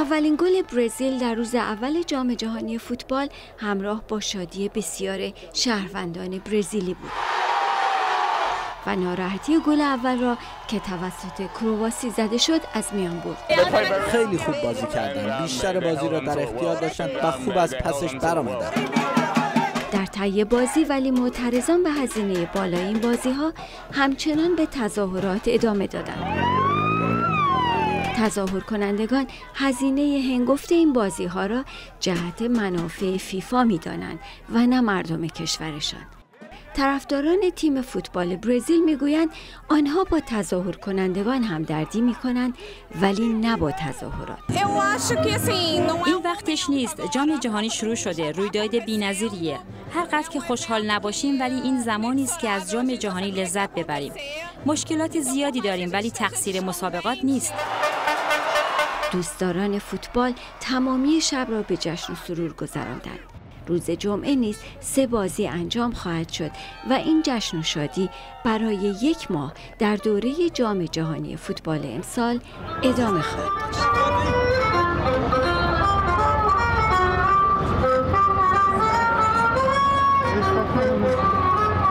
اولین گل برزیل در روز اول جام جهانی فوتبال همراه با شادی بسیار شهروندان برزیلی بود و ناراحتی گل اول را که توسط کرواسی زده شد از میان برد. خیلی خوب بازی کردن، بیشتر بازی را در اختیار داشتن و خوب از پسش برآمدن. در طی بازی ولی معترضان به هزینه بالای این بازی‌ها همچنان به تظاهرات ادامه دادند. تظاهر کنندگان هزینه هنگفت این بازی‌ها را جهت منافع فیفا می‌دانند و نه مردم کشورشان. طرفداران تیم فوتبال برزیل میگویند آنها با تظاهر کنندگان همدردی میکنند ولی نه با تظاهرات. این وقتش نیست. جام جهانی شروع شده. رویداد بی‌نظیریه. هر قدر که خوشحال نباشیم ولی این زمانی است که از جام جهانی لذت ببریم. مشکلات زیادی داریم ولی تقصیر مسابقات نیست. دوستداران فوتبال تمامی شب را به جشن و سرور گذراندند. روز جمعه نیز 3 بازی انجام خواهد شد و این جشن و شادی برای 1 ماه در دوره جام جهانی فوتبال امسال ادامه خواهد داشت.